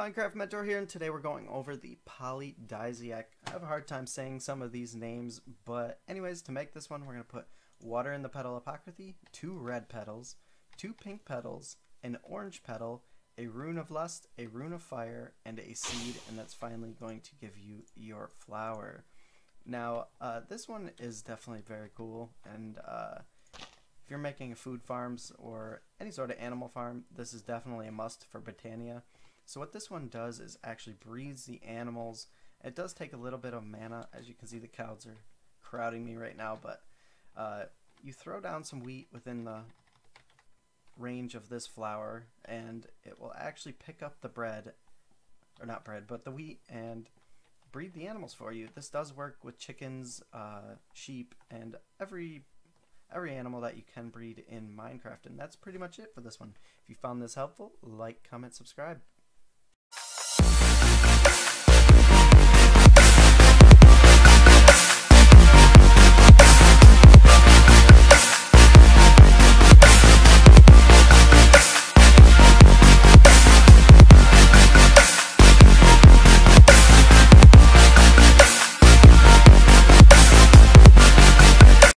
Minecraft Mentor here, and today we're going over the Polydisiac. I have a hard time saying some of these names, but anyways, to make this one, we're going to put water in the petal apocryphy, 2 red petals, 2 pink petals, an orange petal, a rune of lust, a rune of fire, and a seed, and that's finally going to give you your flower. Now, this one is definitely very cool, and if you're making food farms or any sort of animal farm, this is definitely a must for Botania. So what this one does is actually breeds the animals. It does take a little bit of mana. As you can see, the cows are crowding me right now, but you throw down some wheat within the range of this flower, and it will actually pick up the bread, or not bread, but the wheat, and breed the animals for you. This does work with chickens, sheep, and every animal that you can breed in Minecraft, and that's pretty much it for this one. If you found this helpful, like, comment, subscribe.